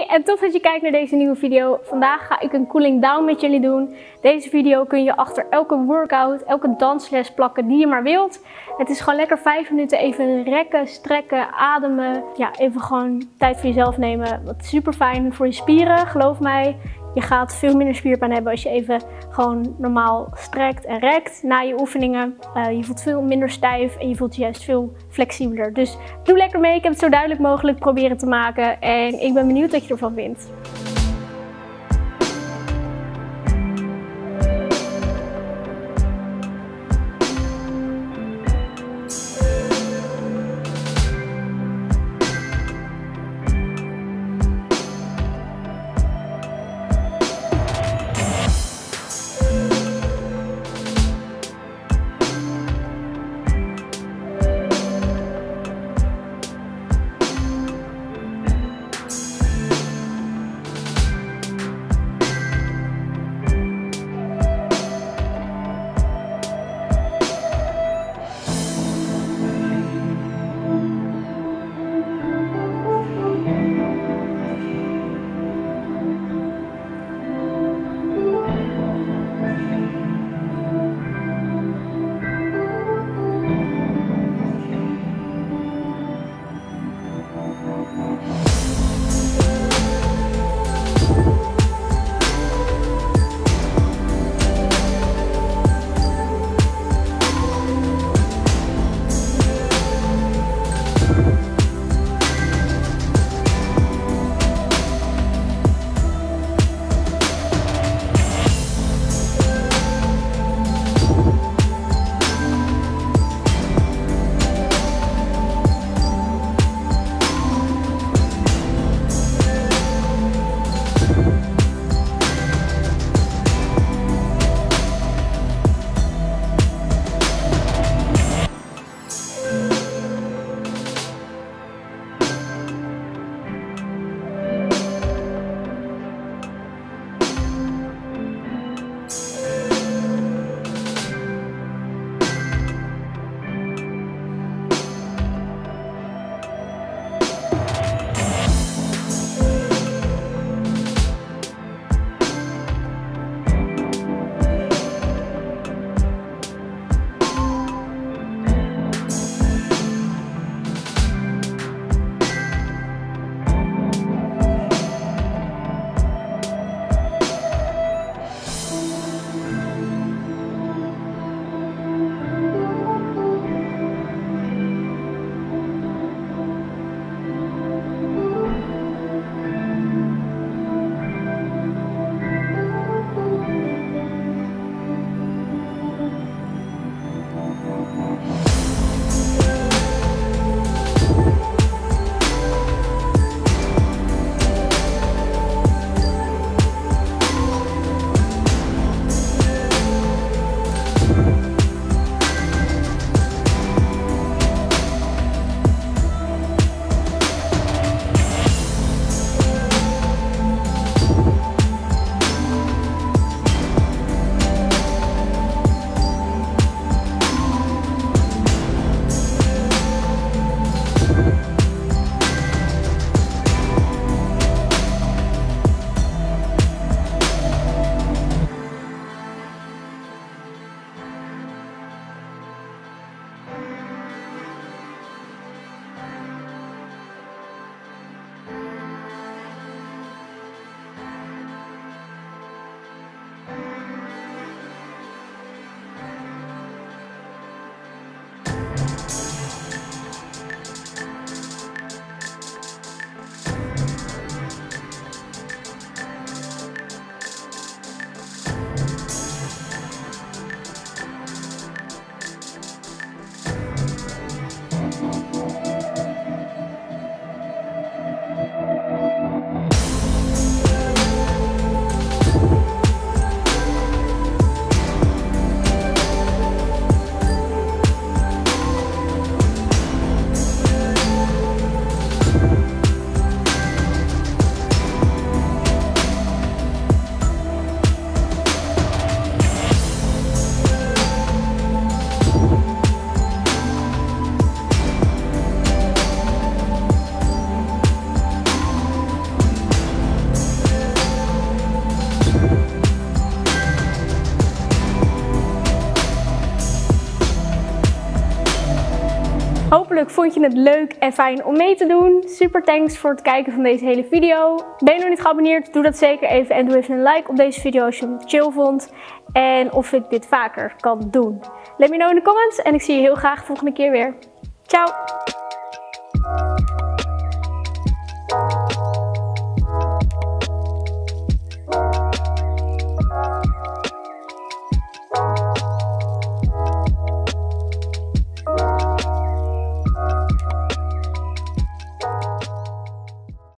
en tof dat je kijkt naar deze nieuwe video. Vandaag ga ik een cooling down met jullie doen. Deze video kun je achter elke workout, elke dansles plakken die je maar wilt. Het is gewoon lekker 5 minuten even rekken, strekken, ademen. Ja, even gewoon tijd voor jezelf nemen. Wat super fijn voor je spieren, geloof mij. Je gaat veel minder spierpijn hebben als je even gewoon normaal strekt en rekt na je oefeningen. Je voelt veel minder stijf en je voelt je juist veel flexibeler. Dus doe lekker mee. Ik heb het zo duidelijk mogelijk proberen te maken. En ik ben benieuwd wat je ervan vindt. Hopelijk vond je het leuk en fijn om mee te doen. Super thanks voor het kijken van deze hele video. Ben je nog niet geabonneerd? Doe dat zeker even en doe even een like op deze video als je hem chill vond. En of ik dit vaker kan doen. Let me know in de comments en ik zie je heel graag de volgende keer weer. Ciao!